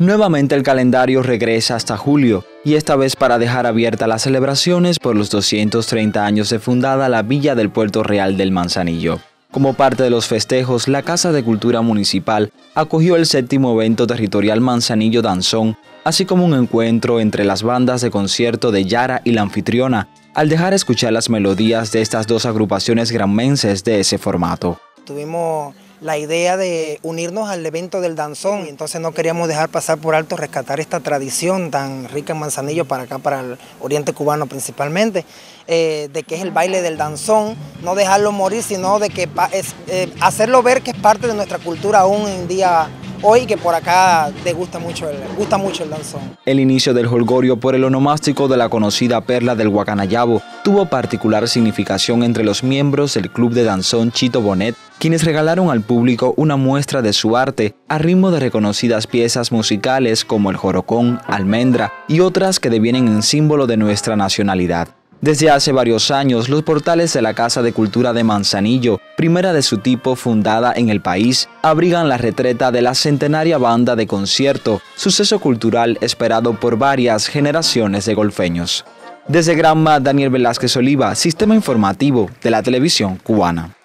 Nuevamente el calendario regresa hasta julio, y esta vez para dejar abiertas las celebraciones por los 230 años de fundada la Villa del Puerto Real del Manzanillo. Como parte de los festejos, la Casa de Cultura Municipal acogió el 7º evento territorial Manzanillo Danzón, así como un encuentro entre las bandas de concierto de Yara y la anfitriona, al dejar escuchar las melodías de estas dos agrupaciones granmenses de ese formato. Tuvimos la idea de unirnos al evento del danzón, y entonces no queríamos dejar pasar por alto rescatar esta tradición tan rica en Manzanillo para acá, para el oriente cubano principalmente, de que es el baile del danzón, no dejarlo morir, sino de que hacerlo ver que es parte de nuestra cultura aún en día hoy, que por acá gusta mucho el danzón. El inicio del jolgorio por el onomástico de la conocida perla del Guacanayabo tuvo particular significación entre los miembros del club de danzón Chito Bonet, quienes regalaron al público una muestra de su arte a ritmo de reconocidas piezas musicales como el jorocón, almendra y otras que devienen en símbolo de nuestra nacionalidad. Desde hace varios años, los portales de la Casa de Cultura de Manzanillo, primera de su tipo fundada en el país, abrigan la retreta de la centenaria banda de concierto, suceso cultural esperado por varias generaciones de golfeños. Desde Granma, Daniel Velázquez Oliva, Sistema Informativo de la Televisión Cubana.